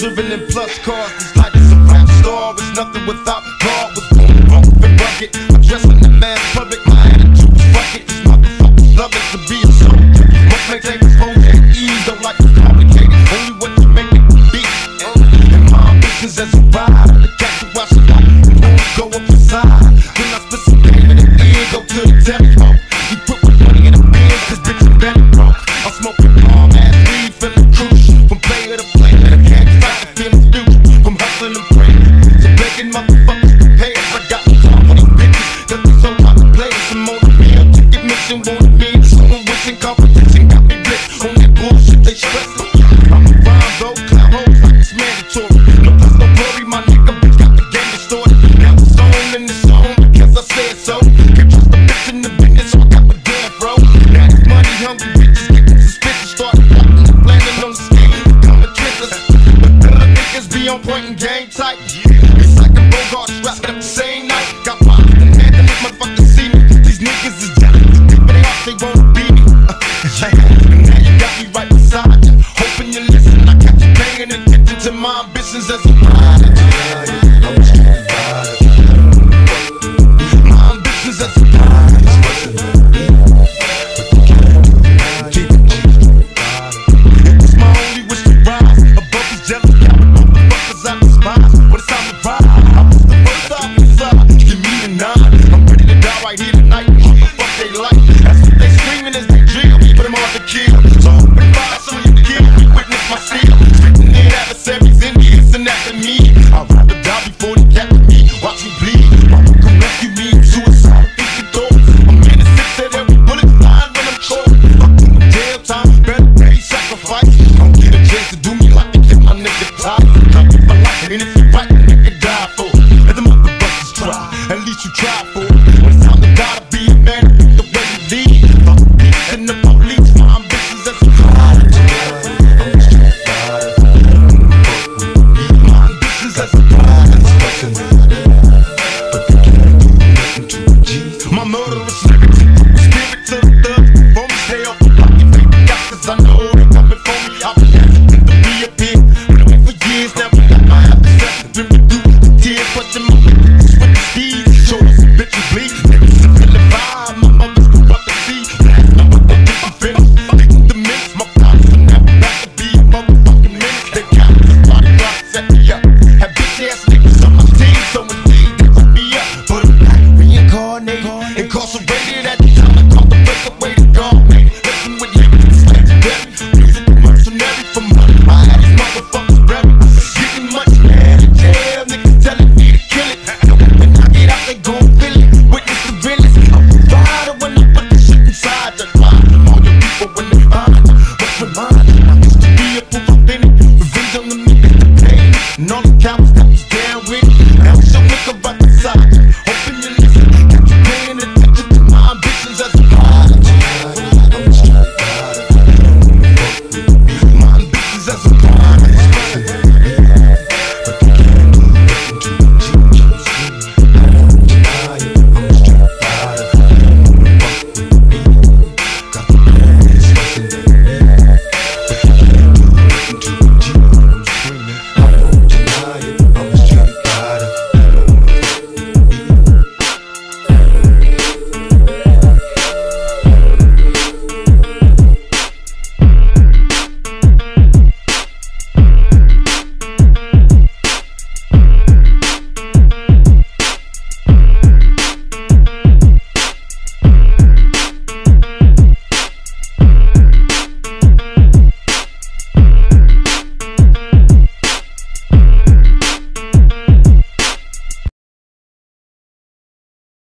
Serving in plus cars, this life is a rap star. It's nothing without God. Was born rough and rugged. I'm dressing the man public. My attitude is rugged. These motherfuckers love it to be a soldier. Most make things exposed and ease. Don't like it's complicated. Only what you make it be. And my ambitions as a rider. The cat to watch the light. Go up the side. When I spit some game in the ear, go to the telephone. You put my money in the bin, cause bitch I'm better, bro. I'm smoking palm ass weed, feeling cruise. From player to player, I can't fight the feelings due. From hustling and praying, so begging motherfuckers to pay us. I got no time for these bitches, cause they so hard to play. Some on the real ticket mission, wanna be in someone wishing competition. Got me blitzed on that bullshit, they stressing. I'm a rhyme though, clown hoes like it's mandatory. No plus no glory, my nigga, bitch got the game distorted. Now it's on and it's on because I said so. Can't trust the bitch in the business, so I got my damn bro. Now these money hungry bitches getting suspicious, started plotting and planning on the scheme, becoming trickers. But the niggas be on point and game tight. It's like a Bogart strapped up the same night. Got popped and had to make motherfuckers see me. These niggas is jealous, deep in their heart they wanna be me. And now you got me right beside you, hoping you listen. I got you paying attention to my ambitions as a rider.